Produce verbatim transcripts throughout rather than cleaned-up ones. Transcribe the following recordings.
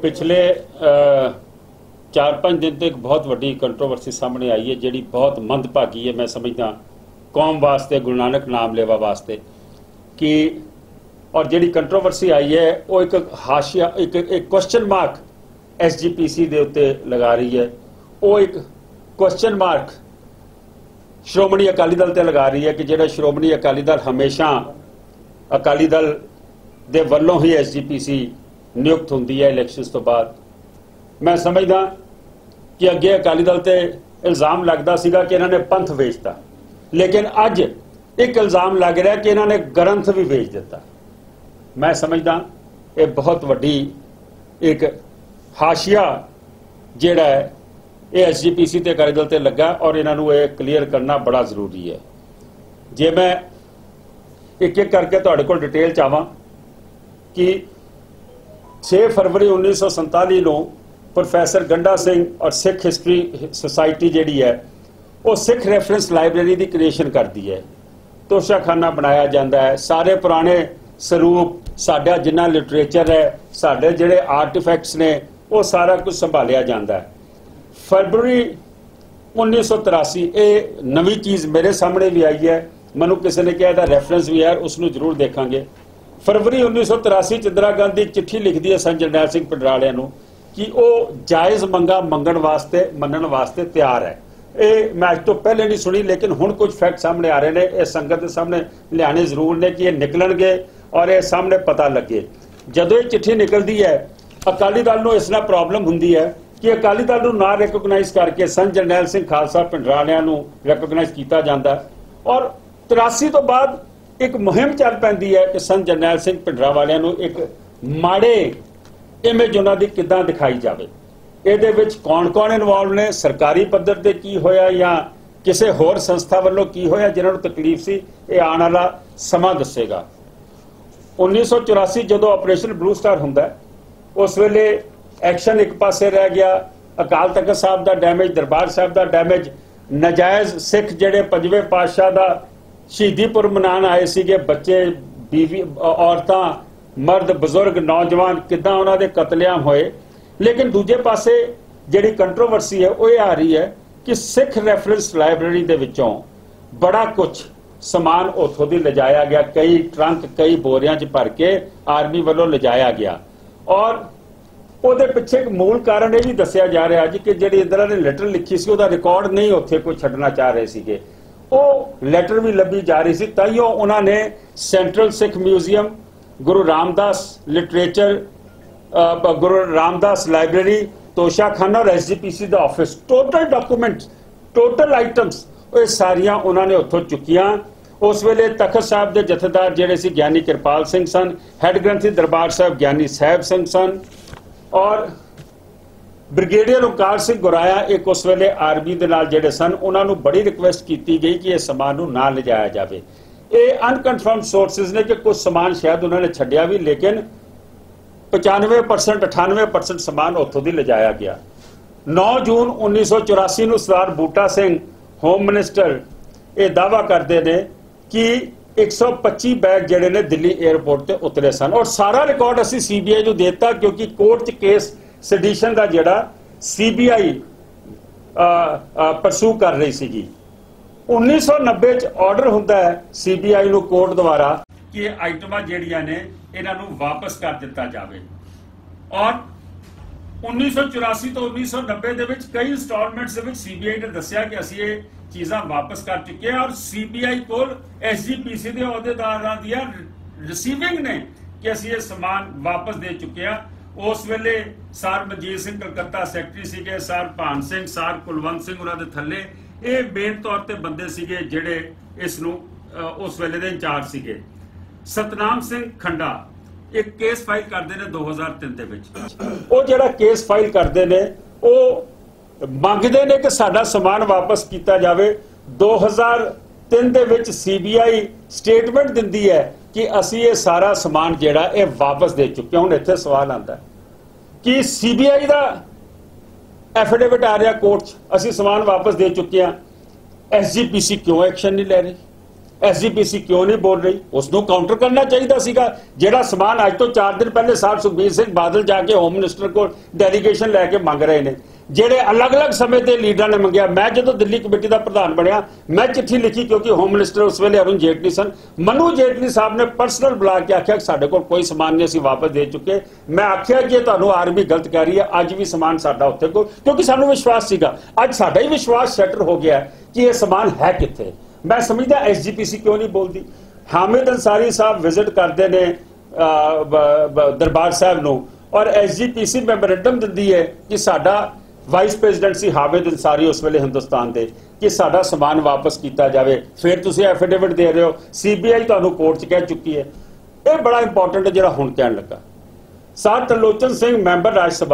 पिछले चार पाँच दिन तो एक बहुत वड्डी कंट्रोवर्सी सामने आई है जिहड़ी बहुत मंदभागी है। मैं समझदा कौम वास्ते, गुरु नानक नाम लेवा वास्ते कि और जिहड़ी कंट्रोवर्सी आई है वो एक हाशिया एक एक question mark S G P C दे उत्ते लगा रही है। वो एक क्वेश्चन मार्क श्रोमणी अकाली दल ते लगा रही है कि जिहड़ा श्रोमणी अकाली दल हमेशा अकाली दल दे वल्लों ही एस जी पी सी नियुक्त होंदी है इलैक्शनस तो बाद। मैं समझदा कि अगे अकाली दल ते इल्जाम लगता सीगा कि इन्होंने पंथ वेचता, लेकिन अज एक इल्जाम लग रहा कि इन्होंने ग्रंथ भी वेच दिता। मैं समझदा ये बहुत वड्डी एक हाशिया जिहड़ा है ये एस जी पी सी ते अकाली दल ते लगा और इन्होंने ये क्लीयर करना बड़ा जरूरी है। जे मैं एक एक करके तुहाडे कोल डिटेल चाहां कि छे फरवरी उन्नीस सौ संताली को प्रोफैसर गंडा सिंह और सिख हिस्टरी सोसाइटी जिहड़ी है वो सिख रैफरेंस लाइब्रेरी की क्रिएशन करती है। तोशाखाना बनाया जाता है, सारे पुराने स्वरूप साडा जिन्ना लिटरेचर है, साडे जिहड़े आर्टिफैक्ट्स ने वो सारा कुछ संभालिया जाता है। फरवरी उन्नीस सौ तिरासी ये नवी चीज़ मेरे सामने भी आई है, मैनू किसी ने कहा इसका रैफरेंस भी है, उसनू जरूर देखांगे। फरवरी उन्नीस सौ तिरासी च इंदिरा गांधी चिट्ठी लिखती है सन जरनैल सिंह पिंडरालिया नूं कि वह जायज़ मंगा मंगण वास्ते मनण वास्ते तैयार है। ये मैं अज तो पहले नहीं सुनी, लेकिन हुण कुछ फैक्ट सामने आ रहे हैं, इस संगत के सामने लियाने जरूर ने कि ये निकलणगे और ये सामने पता लगे। जदों ये चिट्ठी निकलती है अकाली दल नूं इस नाल प्रॉब्लम हुंदी है कि अकाली दल नूं ना रिकॉगनाइज करके सन जरनैल सिंह खालसा पिंडरालिया नूं रिकॉगनाइज किया जाता है। और तिरासी तो बाद एक मुहिम चल पैंदी है कि सन जरनैल सिंह पिंडरावालिया नूं एक माड़े इमेज उन्हां दी किदां दिखाई जाए। इहदे विच कौन कौन इनवॉल्व ने, सरकारी पद्धर ते की होया या किसी होर संस्था वालों की होया जिन्हां नूं तकलीफ सी, ये आने वाला समा दसेगा। उन्नीस सौ चौरासी जो ऑपरेशन ब्लू स्टार हुंदा है उस वेले एक्शन एक पासे रह गया, अकाल तख्त साहब का डैमेज, दरबार साहब का डैमेज, नजायज़ सिख जिहड़े पंजवें पातशाह का शहीदी पुरब मनान आए सीगे, बच्चे बीवी औरतां मर्द बजुर्ग नौजवान किदां उन्हां दे कतलेआम होए। लेकिन दूजे पासे जिहड़ी कंट्रोवर्सी है वो ये आ रही है कि सिख रैफरेंस लाइब्रेरी दे विचों बड़ा कुछ समान उथों दी लिजाया गया, कई ट्रंक कई बोरियां च भर के आर्मी वालों लिजाया गया। और ਉਹਦੇ ਪਿੱਛੇ ਇੱਕ मूल कारण ਇਹ ਵੀ ਦੱਸਿਆ ਜਾ ਰਿਹਾ ਜੀ ਕਿ ਜਿਹੜੀ ਇੰਦਰਾ ਨੇ ਲੈਟਰ ਲਿਖੀ ਸੀ ਉਹਦਾ ਰਿਕਾਰਡ ਨਹੀਂ ਉੱਥੇ ਕੋਈ ਛੱਡਣਾ ਚਾਹ ਰਹੇ ਸੀਗੇ, ਉਹ ਲੈਟਰ ਵੀ ਲੱਭੀ ਜਾ ਰਹੀ ਸੀ। ਤਾਈਓ ਉਹਨਾਂ ਨੇ central Sikh museum, Guru Ramdas literature, Guru Ramdas library, Toshakhana और एस जी पी सी ਦਾ office, total documents total items ਇਹ ਸਾਰੀਆਂ ਉਹਨਾਂ ਨੇ ਉੱਥੋਂ ਚੁੱਕੀਆਂ। उस वेले तख्त साहब के जथेदार जिहड़े सी ज्ञानी किरपाल सिंह सन, हैड ग्रंथी दरबार साहब ज्ञानी साहब सिंह सन और ब्रिगेडियर अकाल सिंह गुराया एक उस वेले आर्मी दे नाल जिहड़े सन उन्हां नूं बड़ी रिक्वेस्ट की गई कि इस समान नूं ना लिजाया जाए। ये अनकनफर्म सोर्सिस ने कि कुछ समान शायद उन्होंने छड्डिया भी, लेकिन पचानवे परसेंट अठानवे परसेंट समान उत्थों दी लिजाया गया। नौ जून उन्नीस सौ चौरासी नूं सरदार बूटा सिंह होम मिनिस्टर ये दावा करते हैं कि एक सौ पच्ची बैग जिहड़े ने दिल्ली एयरपोर्ट ते उतरे सन। और सारा रिकॉर्ड असी सी बी आई नूं देता क्योंकि कोर्ट च केस सडिशन का जिहड़ा सी बी आई परसू कर रही सीगी। उन्नीस सौ नब्बे च ऑर्डर हुंदा है सी बी आई नूं कोर्ट द्वारा कि आइटमां जिहड़ियां ने इन्हां नूं वापस कर दिता जाए। और उन्नीस सौ चौरासी तो उन्नीस सौ नब्बे दे विच कई इंस्टॉलमेंट्स दे विच सी बी आई ने दस्सिया कि असीं ये चीज़ां वापस कर चुके हैं और सी बी आई कोल एस जी पी सी के अहदेदारां दियां रिसीविंग ने कि असीं ये समान वापस दे चुके हैं। उस वेले सार मनजीत सिंह कलकत्ता सैकटरी सीगे, सार भान सिंह, सार कुलवंत सिंह उन्हां दे थल्ले ये मेन तौर पर बंदे सीगे जिहड़े इस नूं उस वेले दे इंचार्ज सीगे। सतनाम सिंह खंडा एक केस फाइल करते हैं दो हज़ार तीन दे विच, वो जिहड़ा केस फाइल करते हैं वो मंगते ने कि साडा समान वापस किया जाए। दो हज़ार तीन दे विच सी बी आई स्टेटमेंट दिंदी है कि असी ये सारा समान जिहड़ा ये वापस दे चुके। हुण इत्थे सवाल आंदा कि सी बी आई का एफिडेविट आ रहा कोर्ट च, असी समान वापस दे चुके हैं, एस जी पी सी क्यों एक्शन नहीं लै रही? एस जी पी सी क्यों नहीं बोल रही? उसनों काउंटर करना चाहिए सीगा। जेड़ा समान अज तो चार दिन पहले साहब सुखबीर सिंह बादल जाके होम मिनिस्टर को डेलीगेशन लैके मंग रहे हैं, जेड़े अलग अलग समय के लीडर ने मंगया। मैं जो दिल्ली कमेटी का प्रधान बनया, मैं चिट्ठी लिखी क्योंकि होम मिनिस्टर उस वेले अरुण जेटली सन। मनु जेटली साहब ने पर्सनल बुला के आख्या कि साडे कोल कोई समान नहीं, असीं वापस दे चुके। मैं आख्या कि तुहानूं आर्मी गलत कह रही है, अज भी समान साडा उत्थे को, क्योंकि सानूं विश्वास सीगा। अज साडा ही विश्वास शटर हो गया कि यह समान है कित्थे। मैं समझदा एस जी पी सी क्यों नहीं बोलती। हामिद अंसारी साहब विजिट करते ने दरबार साहब नूं और S G P C memorandum दिंदी है कि साडा वाइस प्रेजिडेंट सी हामिद अंसारी उस वेले हिंदुस्तान दे कि साडा समान वापस किया जाए। फिर तुसीं एफिडेविट दे रहे हो, सी बी आई तुहानूं कोर्ट च कह चुकी है। यह बड़ा इंपॉर्टेंट है जिहड़ा हुण कहण लगा। सर त्रिलोचन सिंह मैंबर राज्य सभा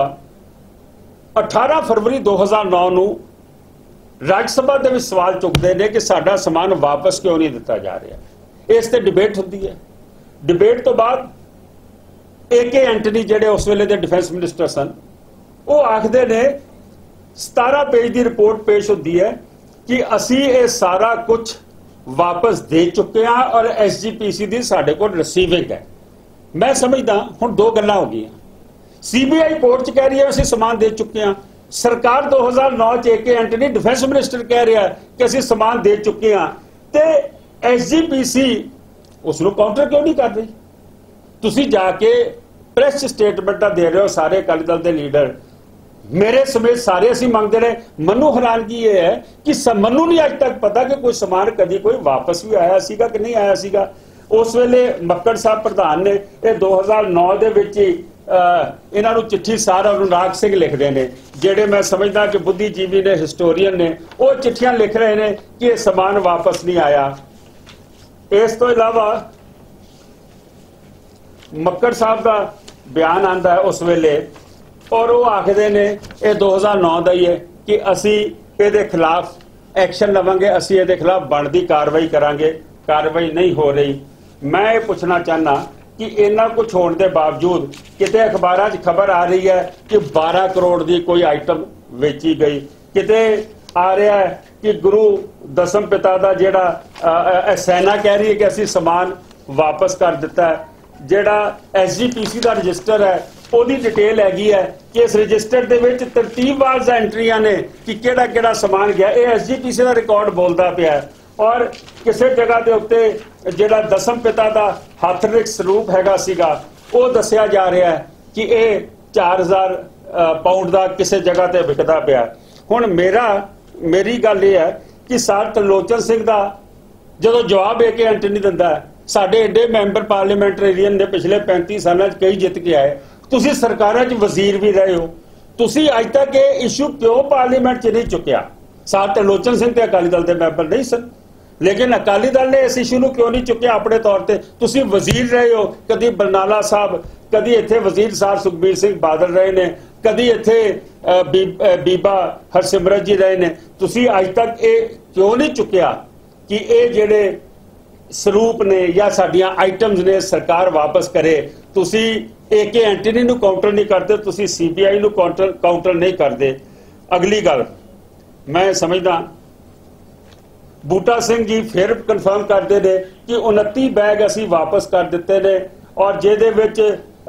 अठारह फरवरी दो हज़ार नौ नूं राज्य सभा के सवाल चुकते हैं कि साडा समान वापस क्यों नहीं दिता जा रहा। इस ते डिबेट होती है। डिबेट तो बाद ए के एंटनी जिहड़े उस वेले दे डिफेंस मिनिस्टर सन, वो आखते ने सतारह पेज की रिपोर्ट पेश होती है कि असी ये सारा कुछ वापस दे चुके हैं और एस जी पी सी की साडे कोल रिसीविंग है। मैं समझदा हुण दो गल्लां हो गई। सी बी आई कोर्ट च कह रही है असीं समान दे चुके हैं, सरकार दो हज़ार नौ च ए के एंटनी डिफेंस मिनिस्टर कह रहा है कि असीं समान दे चुके हैं, तो एस जी पी सी उसनूं काउंटर क्यों नहीं कर रही? तुसीं जाके प्रेस स्टेटमेंटां दे रहे हो सारे अकाली दल के लीडर, मेरे समेत सारे असीं मंगते रहे। मनु हैरानगी ये है कि मनु नहीं अज तक पता कि कोई समान कभी कोई वापस भी आया सीगा कि नहीं आया सीगा। उस वेले मक्कड़ साहब प्रधान ने ये दो हज़ार नौ दे विच ही इन्हां नूं चिट्ठी सार अनुराग सिंह लिखते हैं, जेडे मैं समझदा कि बुद्धिजीवी ने हिस्टोरीयन ने वो चिट्ठियां लिख रहे हैं कि यह समान वापस नहीं आया। इस तो इलावा मक्कड़ साहब का बयान आंदा है उस वेले और वो आखते ने यह दो हज़ार नौ का ही है कि असी ये खिलाफ एक्शन लवांगे, असी ये खिलाफ बनती कार्रवाई करांगे। कार्रवाई नहीं हो रही। मैं ये पूछना चाहना कि इन्ना कुछ होने के बावजूद किते अखबारां च खबर आ रही है कि बारह करोड़ की कोई आइटम बेची गई, किते आ रहा है कि गुरु दसम पिता का जिहड़ा सेना कह रही है कि असी समान वापस कर दिता है। जिहड़ा एस जी पी सी का रजिस्टर है ਉਹਦੀ डिटेल हैगी है कि इस रजिस्टर ਦੇ ਵਿੱਚ ਤਰਤੀਬਵਾਰ एंट्रियां ने कि ਕਿਹੜਾ ਕਿਹੜਾ समान गया। ये एस जी पी सी का रिकॉर्ड बोलता पिया और किसी जगह के उत्ते जिहड़ा दसम पिता का हथ रिख स्वरूप हैगा सीगा वो दसिया जा रहा है कि यह चार हज़ार पाउंड का किसी जगह पर विकता पिया। हुण मेरा मेरी गल ये है कि सर त्रिलोचन सिंह का जो जवाब ए के एंटनी दिंदा है, साडे एडे मैंबर पार्लीमेंटेरियन ने पिछले पैंती साल कई जित के आए, तुसी सरकारां च वजीर भी रहे हो, तुसी अज तक ये इशू क्यों पार्लीमेंट च नहीं चुकिया? सर त्रिलोचन सिंह ते अकाली दल के मैंबर नहीं सन, लेकिन अकाली दल ने इस इशू को क्यों नहीं चुकिया अपने तौर पर? तुसी वजीर रहे हो, कभी बरनाला साहब, कभी इत्थे वजीर साहब सुखबीर सिंह बादल रहे ने, कभी इत्थे बी, बीबा हरसिमरत जी रहे ने, तुसी अज तक ये क्यों नहीं चुकिया कि ये जेडे स्वरूप ने या साडियां आइटम्स ने सरकार वापस करे? तुसी ए के एंटनी नूं काउंटर नहीं करते, तुसी सी बी आई नूं काउंटर काउंटर नहीं करते। अगली गल मैं समझदा बूटा सिंह जी फिर कन्फर्म करते हैं कि उनती बैग असी वापस कर दिते ने और जिहदे विच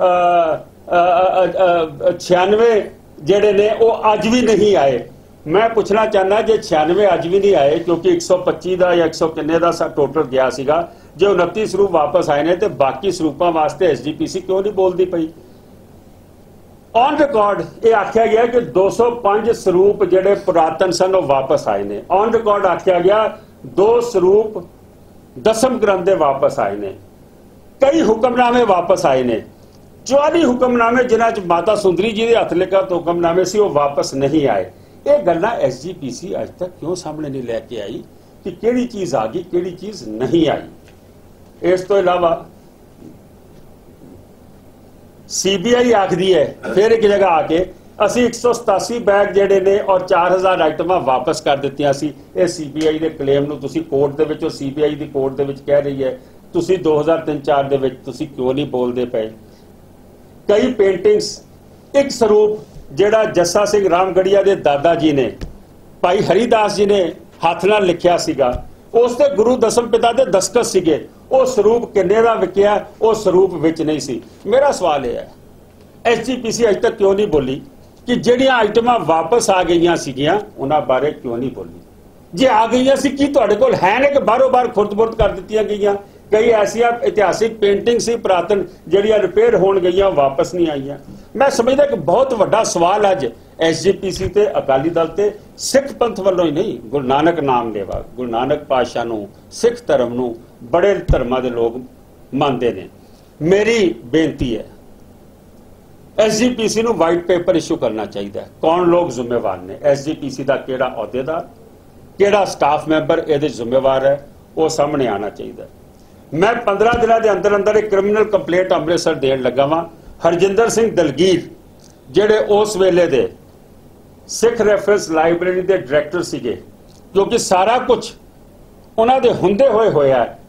छियानवे जिहड़े ने वो अज भी नहीं आए। मैं पूछना चाहना जे छियानवे अज भी नहीं आए क्योंकि एक सौ पच्ची का या एक सौ किन्ने का टोटल गया सीगा, जो उनती स्वरूप वापस आए ने तो बाकी स्वरूपों वास्ते एस जी पी सी क्यों नहीं बोलती पई? ऑन रिकॉर्ड ये आख्या गया कि दो सौ पांच स्वरूप जिहड़े पुरातन सन वो वापस आए ने। ऑन रिकॉर्ड आख्या गया दो स्वरूप दसम ग्रंथ दे वापस आए ने, कई हुक्मनामे वापस आए ने, चौवाली हुक्मनामे जिन्हां च माता सुंदरी जी के हथ लिखत हुक्मनामे से वो वापस नहीं आए। ये गल्लां एस जी पी सी अज तक क्यों सामने नहीं लैके आई कि किहड़ी चीज आ गई किहड़ी चीज नहीं आई? इस तो इलावा सी बी आई आखदी है फिर एक जगह आके असी एक सौ सतासी बैग जेडे ने और चार हज़ार आइटम वापस कर दित्तियां सी। ये सी बी आई के क्लेम नूं तुसी कोर्ट दे विच सी बी आई दी कोर्ट दे विच कह रही है, तुसी दो हज़ार तीन चार दे विच तुसी क्यों नहीं बोलते पे? कई पेंटिंग्स एक स्वरूप जिहड़ा जस्सा सिंह रामगढ़िया के दादा जी ने भाई हरिदास जी ने हाथ नाल लिखिया सीगा उस ते गुरु दसम पिता के दस्तखत सीगे, वो स्वरूप किन्ने दा विकिया, वो स्वरूप विच नहीं सी। मेरा सवाल यह है, एस जी पी सी अज तक क्यों नहीं बोली कि ਜਿਹੜੀਆਂ आइटमां वापस आ गई सीगियां उन्हां बारे क्यों नहीं बोली? जे आ गई सी की तुहाडे कोल है ने कि बारों बार खुरद-बुरद कर दित्तियां गईयां? कई ऐसिया इतिहासिक पेंटिंग सी पुरातन ਜਿਹੜੀਆਂ रिपेयर होण गईयां वापस नहीं आईयां। मैं समझदा कि बहुत वड्डा सवाल अज एस जी पी सी ते अकाली दल ते सिख पंथ वालों ही नहीं, गुरु नानक नाम लेवा गुरु नानक पातशाह नूं, सिख धर्म नूं बड़े धर्मां दे लोग मानते ने। मेरी बेनती है एस जी पी सी नूं वाइट पेपर इशू करना चाहिए। कौन लोग जिम्मेवार ने, एस जी पी सी का किहड़ा अहुदेदार, किहड़ा स्टाफ मैंबर इहदे जिम्मेवार है, वो सामने आना चाहिए। मैं पंद्रह दिनों के अंदर अंदर एक क्रिमिनल कंप्लेंट अमृतसर देन लगा वां। हरजिंदर सिंह दलगीर जिहड़े उस वेले दे सिख रैफरेंस लाइब्रेरी के डायरैक्टर सीगे, क्योंकि सारा कुछ उन्हां दे हुंदे होए होया है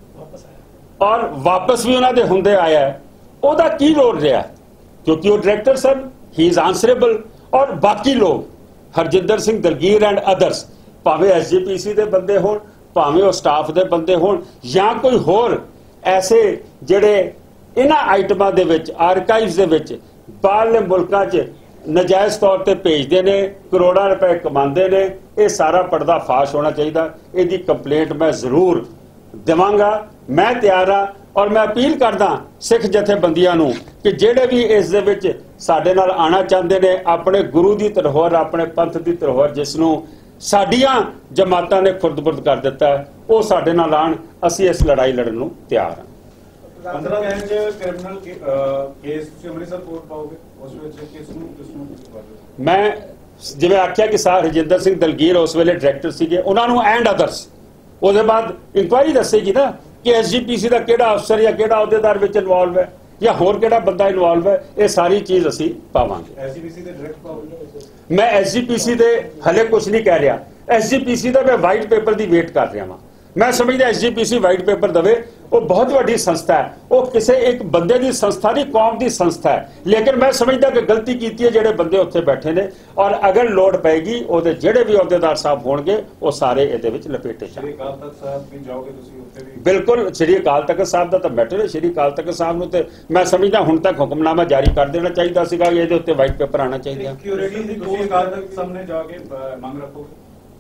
और वापस भी उन्हां दे हुंदे आया है, उहदा की रोल रहा? क्योंकि वो director son, he is answerable. और बाकी लोग हरजिंदर सिंह दलगीर एंड अदर्स, भावें एस जी पी सी के बंदे होण, भावें वो स्टाफ के बंदे होण, या कोई होर ऐसे जिहड़े इन्हां आइटमां दे विच आर्काइव्स दे विच बाहरले मुल्कां च नजायज़ तौर पर भेजते हैं, करोड़ों रुपए कमाते हैं, ये सारा पर्दाफाश होना चाहिए। इसकी कंप्लेंट मैं जरूर देवांगा, मैं तैयार हाँ। और मैं अपील करदा सिख जथेबंदियां नूं कि जिहड़े भी इस दे विच साडे नाल आना चाहते हैं, अपने गुरु की धरोहर, अपने पंथ की धरोहर जिसनूं साडियां जमातां ने खुरद-बुरद कर दिता है, वो साडे नाल आण, असीं इस लड़ाई लड़न नूं तैयार हाँ। पंद्रह दिन च क्रिमिनल केस तुसीं अमृतसर कोर्ट पाओगे, उस विच किस नूं किस नूं? मैं जिवें आख्या कि सार हरजिंदर सिंह दलगीर उस वेले डायरैक्टर सीगे, उन्हां नूं एंड अदर्स, उसदे बाद इंक्वायरी दसेगी ना कि एस जी पी सी का किहड़ा अफसर या किहड़ा अहुदेदार विच इनवॉल्व है या होर किहड़ा बंदा इनवॉल्व है, ये सारी चीज़ असीं पावांगे। एस जी पी सी दे डायरेक्ट पाओगे? मैं एस जी पी सी दे हले कुछ नहीं कह रहा, एस जी पी सी का मैं वाइट पेपर की वेट कर रहा हाँ। मैं समझदा S G P C white paper दवे, वो बहुत वड्डी संस्था है, वो किसी एक बंदे की संस्था नहीं, कौम की संस्था है। लेकिन मैं समझदा कि गलती की है जिहड़े बंदे उत्थे बैठे ने, और अगर लोड़ पैगी उहदे जिहड़े भी अहुदेदार साहब होणगे वो सारे इहदे विच लपेटे जाणगे। श्री अकाल तख्त साहब भी जाओगे तुसीं उत्थे भी? बिल्कुल, श्री अकाल तख्त साहब का तो मैटर है। श्री अकाल तख्त साहब नूं ते मैं समझदा हुण तक हुक्मनामा जारी कर देना चाहिए सीगा, इहदे उत्ते वाइट पेपर आना चाहिए। तुसीं अकाल तख्त सामने जाके मंग रखोगे?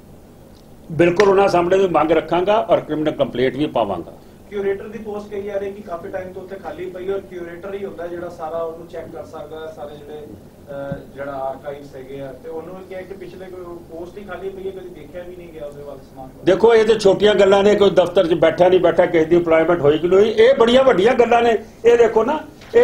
बिल्कुल, उन्होंने सामने भी मांग रखांगा और क्रिमिनल कंप्लेंट भी पावांगा। क्यूरेटर ਦੀ ਪੋਸਟ ਕਹੀ ਜਾ ਰਹੀ ਕਿ ਕਾਫੀ ਟਾਈਮ ਤੋਂ ਉੱਥੇ ਖਾਲੀ ਪਈ, ਔਰ ਕਿਊਰੇਟਰ ਹੀ ਹੁੰਦਾ ਜਿਹੜਾ ਸਾਰਾ ਉਹਨੂੰ ਚੈੱਕ ਕਰ ਸਕਦਾ, ਸਾਰੇ ਜਿਹੜੇ ਜਿਹੜਾ ਆਰਕਾਈਵਸ ਹੈਗੇ ਆ, ਤੇ ਉਹਨੂੰ ਕਿਹਾ ਕਿ ਪਿਛਲੇ ਕੋਈ ਪੋਸਟ ਹੀ ਖਾਲੀ ਪਈ ਹੈ, ਕਦੀ ਦੇਖਿਆ ਵੀ ਨਹੀਂ ਗਿਆ ਉਹਦੇ ਵੱਲ ਸਮਾਨ। देखो ये तो छोटियां गल्लां ने, कोई दफ्तर च बैठा नहीं बैठा, किसी की इंप्लॉयमेंट होई कि नहीं, ये बड़ियां वड्डियां गल्लां ने। ये देखो ना,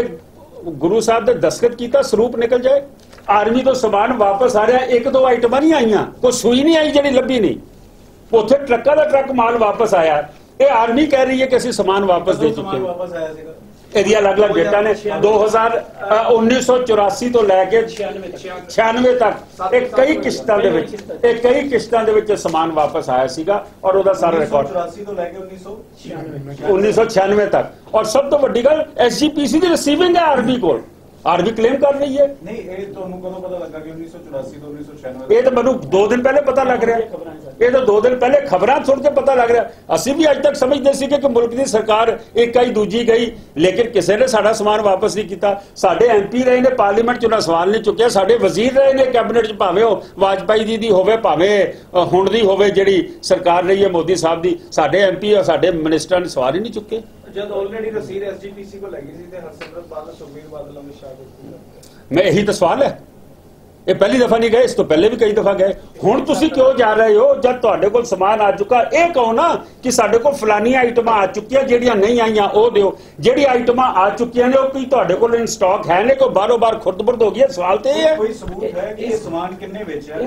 एक गुरु साहब ने दस्तखत किया, स्वरूप निकल जाए, आर्मी तो समान वापस आ रहा, एक दो आइटमां नहीं आईयां, कोई सूई नहीं आई जिहड़ी लभी नहीं, उत्थे ट्रक्कां दा ट्रक माल वापस आया। ये आर्मी कह रही है कि असीं समान वापस दे चुके हैं। ਇਹਦੀਆਂ ਅਲੱਗ-ਅਲੱਗ ਡੇਟਾਂ ਨੇ दो हज़ार उन्नीस सौ चौरासी ਤੋਂ ਲੈ ਕੇ छियानवे ਤੱਕ ਇਹ ਕਈ ਕਿਸ਼ਤਾਂ ਦੇ ਵਿੱਚ ਇਹ ਕਈ ਕਿਸ਼ਤਾਂ ਦੇ ਵਿੱਚ ਸਮਾਨ ਵਾਪਸ ਆਇਆ ਸੀਗਾ, ਔਰ ਉਹਦਾ ਸਾਰਾ ਰਿਕਾਰਡ चौरासी ਤੋਂ ਲੈ ਕੇ उन्नीस सौ छियानवे उन्नीस सौ छियानवे तक। और सब तो ਵੱਡੀ ਗੱਲ एस जी पी सी ਦੀ ਰਿਸੀਵਿੰਗ ਹੈ ਆਰਮੀ ਕੋਲ, आर्मी क्लेम कर रही है। नहीं, ये ਤੁਹਾਨੂੰ ਕਦੋਂ ਪਤਾ ਲੱਗਾ ਕਿ उन्नीस सौ चौरासी ਤੋਂ उन्नीस सौ छियानवे? ये तो मैं दो दिन पहले पता लग रहा है, ये तो दो दिन पहले खबरां सुन के पता लग रहा है। असीं भी अज तक समझते सी कि मुल्क की सरकार एक आई दूजी गई, लेकिन किसी ने साडा समान वापस नहीं किया। साडे एम पी रहे ने पार्लीमेंट च, उन्हां सवाल नहीं चुकिया। साडे वजीर रहे ने कैबिनेट च, भावें वो वाजपेयी जी दी होवे, भावें हुण दी होवे जिहड़ी सरकार रही है मोदी साहब दी, साडे एम पी और साडे मिनिस्टरां ने सवाल ही नहीं चुके। जब ऑलरेडी रसीद एस जी पी सी को लगी थी, हरसिमरत बादल, सुखबीर बादल, अमित शाह, मैं यही तो सवाल है। ये पहली दफा नहीं गए, इस तो पहले भी कई दफा गए। हुण तुसीं क्यों जा रहे हो जब तुहाडे कोल समान आ चुका? ये कहो ना कि साडे कोल फलानियां आइटमां आ चुकियां, जिहड़ियां नहीं आईयां वो दिओ। जिहड़ी आइटमां आ चुकियां ने, कोई तुहाडे कोल इन स्टॉक है ने, कोई बारों बार खुरद-बुरद हो गई? सवाल तो ये है, कोई सबूत है कि ये समान किन्ने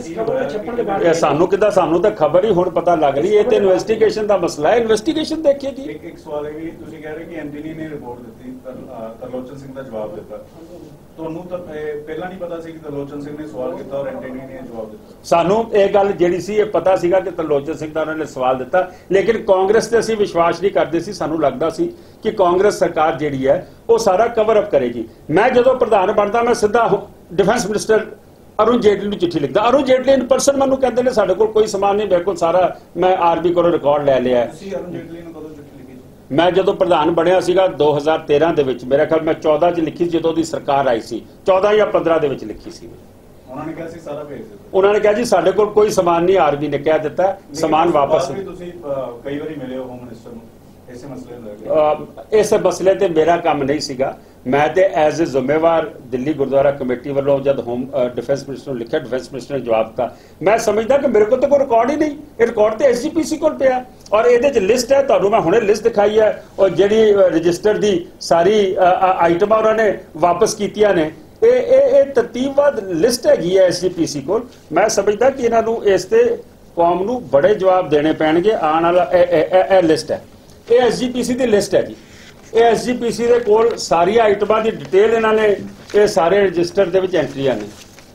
बेचा? ये सानू किदा, सानू तो खबर ही हुण पता लग रही है। ये तो इन्वेस्टिगेशन का मसला है, इन्वेस्टिगेशन देखिएगी। एक एक सवाल है कि तुसीं कह रहे कि एंटनी ने रिपोर्ट दी, तरलोचन सिंह का जवाब दिता, ਤੁਹਾਨੂੰ ਤਾਂ ਪਹਿਲਾਂ नहीं पता सी कि ਤਰਲੋਚਨ ਸਿੰਘ ने सवाल किया और एंटनी ने जवाब दिता? सानू ਇਹ ਗੱਲ ਜਿਹੜੀ ਸੀ ਇਹ ਪਤਾ ਸੀਗਾ ਕਿ ਤਰਲੋਚਨ ਸਿੰਘ ਦਾ ਉਹਨਾਂ ਨੇ ਸਵਾਲ ਦਿੱਤਾ, ਲੇਕਿਨ ਕਾਂਗਰਸ ਤੇ ਅਸੀਂ ਵਿਸ਼ਵਾਸ ਨਹੀਂ ਕਰਦੇ ਸੀ। ਸਾਨੂੰ ਲੱਗਦਾ ਸੀ ਕਿ ਕਾਂਗਰਸ ਸਰਕਾਰ ਜਿਹੜੀ ਹੈ ਉਹ ਸਾਰਾ ਕਵਰ ਅਪ ਕਰੇਗੀ। ਮੈਂ ਜਦੋਂ ਪ੍ਰਧਾਨ ਬਣਦਾ, ਮੈਂ ਸਿੱਧਾ ਡਿਫੈਂਸ ਮਿਨਿਸਟਰ ਅਰੁਣ ਜੇਟਲੀ ਨੂੰ ਚਿੱਠੀ ਲਿਖਦਾ। ਅਰੁਣ ਜੇਟਲੀ ਇਨ ਪਰਸਨ ਮੈਨੂੰ ਕਹਿੰਦੇ ਨੇ ਸਾਡੇ ਕੋਲ ਕੋਈ ਸਮਾਨ ਨਹੀਂ, ਮੇਰੇ ਕੋਲ ਸਾਰਾ ਮੈਂ ਆਰਬੀ ਕੋਲੋਂ ਰਿਕਾਰਡ ਲੈ ਲਿਆ। ਤੁਸੀਂ ਅਰੁਣ ਜੇਟਲੀ ਨੂੰ ਕਦੋਂ ਚਿੱਠੀ ਲਿਖੀ? ਮੈਂ ਜਦੋਂ ਪ੍ਰਧਾਨ ਬਣਿਆ ਸੀਗਾ ਦੋ ਹਜ਼ਾਰ ਤੇਰਾਂ ਦੇ ਵਿੱਚ, ਮੇਰਾ ਖਿਆਲ ਮੈਂ ਚੌਦਾਂ ਚ ਲਿਖੀ ਜਦੋਂ ਦੀ ਸਰਕਾਰ ਆਈ ਸੀ, ਚੌਦਾਂ ਜਾਂ ਪੰਦਰਾਂ ਦੇ ਵਿੱਚ ਲਿਖੀ ਸੀ। ਉਹਨਾਂ ਨੇ ਕਿਹਾ ਸੀ ਸਾਰਾ ਭੇਜ ਦਿਓ। ਉਹਨਾਂ ਨੇ ਕਿਹਾ ਜੀ ਸਾਡੇ ਕੋਲ ਕੋਈ ਸਮਾਨ ਨਹੀਂ, ਆਰਬੀ ਨੇ ਕਹਿ ਦਿੱਤਾ ਸਮਾਨ ਵਾਪਸ। ਤੁਸੀਂ ਕਈ ਵਾਰੀ ਮਿਲੇ ਹੋ ਹੋਮ ਮਿਨਿਸਟਰ ਨੂੰ ਇਸੇ ਮਸਲੇ ਨੂੰ ਲੈ ਕੇ? ਇਸ ਮਸਲੇ ਤੇ ਮੇਰਾ ਕੰਮ ਨਹੀਂ ਸੀਗਾ। ਮੈਂ ਤੇ ਐਜ਼ ਏ ਜ਼ਿੰਮੇਵਾਰ ਦਿੱਲੀ ਗੁਰਦੁਆਰਾ ਕਮੇਟੀ ਵੱਲੋਂ ਜਦ ਹੋਮ ਡਿਫੈਂਸ ਮਿਨਿਸਟਰ ਨੂੰ ਲਿਖਿਆ, ਡਿਫੈਂਸ ਮਿਨਿਸਟਰ ਨੇ ਜਵਾਬ ਦਿੱਤਾ। ਮੈਂ ਸਮਝਦਾ ਕਿ ਮੇਰੇ ਕੋਲ ਤਾਂ ਕੋਈ ਰਿਕਾਰਡ ਹੀ ਨਹੀਂ, ਇਹ ਰਿਕਾਰਡ ਤੇ ਐਸਜੀਪੀਸੀ ਕੋਲ ਪਿਆ ਔਰ ਇਹਦੇ ਚ ਲਿਸਟ ਹੈ, ਤੁਹਾਨੂੰ ਮੈਂ ਹੁਣੇ ਲਿਸਟ ਦਿਖਾਈ ਹੈ। ਔਰ ਜਿਹੜੀ ਰਜਿਸਟਰ ਦੀ ਸਾਰੀ ਆਈਟਮਾਂ ਉਹਨਾਂ ਨੇ ਵਾਪਸ ਕੀਤੀਆਂ ਨੇ, ਇਹ ਇਹ ਇਹ ਤਰਤੀਬਵਾਦ ਲਿਸਟ ਹੈਗੀ ਹੈ ਐਸਜੀਪੀਸੀ ਕੋਲ। ਮੈਂ ਸਮਝਦਾ ਕਿ ਇਹਨਾਂ ਨੂੰ ਇਸ ਤੇ ਕੌਮ ਨੂੰ ਬੜੇ ਜਵਾਬ ਦੇਣੇ ਪੈਣਗੇ। ਆਉਣ ਵਾਲਾ ਇਹ ਲਿਸਟ ਹੈ, ਇਹ ਐਸਜੀਪੀਸੀ ਦੀ ਲਿਸਟ ਹੈ ਜੀ। ਇਹ ਐਸਜੀਪੀਸੀ ਦੇ ਕੋਲ ਸਾਰੀਆਂ ਆਈਟਮਾਂ ਦੀ ਡਿਟੇਲ ਇਹਨਾਂ ਨੇ ਇਹ ਸਾਰੇ ਰਜਿਸਟਰ ਦੇ ਵਿੱਚ ਐਂਟਰੀਆਂ ਨੇ।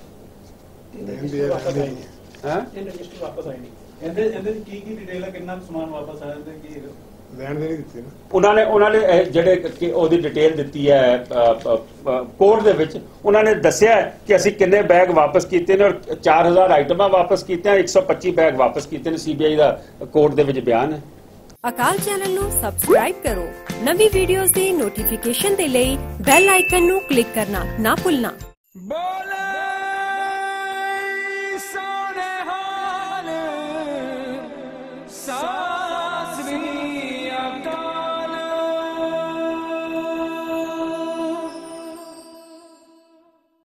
ਹਾਂ ਇਹ ਰਜਿਸਟਰ ਵਾਪਸ ਆਏ ਨਹੀਂ। ਇਹਦੇ ਇਹਦੇ ਕੀ ਕੀ ਡਿਟੇਲ ਹੈ, ਕਿੰਨਾ ਸਮਾਨ ਵਾਪਸ ਆਇਆ ਤੇ ਕੀ ਲੈਣ ਦੇ ਨਹੀਂ ਦਿੱਤੇ ਨਾ ਉਹਨਾਂ ਨੇ। ਉਹਨਾਂ ਨੇ ਜਿਹੜੇ ਉਹਦੀ ਡਿਟੇਲ ਦਿੱਤੀ ਹੈ ਕੋਰਟ ਦੇ ਵਿੱਚ, ਉਹਨਾਂ ਨੇ ਦੱਸਿਆ ਕਿ ਅਸੀਂ ਕਿੰਨੇ ਬੈਗ ਵਾਪਸ ਕੀਤੇ ਨੇ ਔਰ ਚਾਰ ਹਜ਼ਾਰ ਆਈਟਮਾਂ ਵਾਪਸ ਕੀਤੀਆਂ, ਇੱਕ ਸੌ ਪੱਚੀ ਬੈਗ ਵਾਪਸ ਕੀਤੇ ਨੇ। ਸੀਬੀਆਈ ਦਾ ਕੋਰਟ ਦੇ ਵਿੱਚ ਬਿਆਨ ਹੈ। ਅਕਾਲ ਚੈਨਲ ਨੂੰ ਸਬਸਕ੍ਰਾਈਬ ਕਰੋ। ਨਵੀਂ ਵੀਡੀਓਜ਼ ਦੀ ਨੋਟੀਫਿਕੇਸ਼ਨ ਦੇ ਲਈ ਬੈਲ ਆਈਕਨ ਨੂੰ ਕਲਿੱਕ ਕਰਨਾ ਨਾ ਭੁੱਲਣਾ। ਬੋਲੇ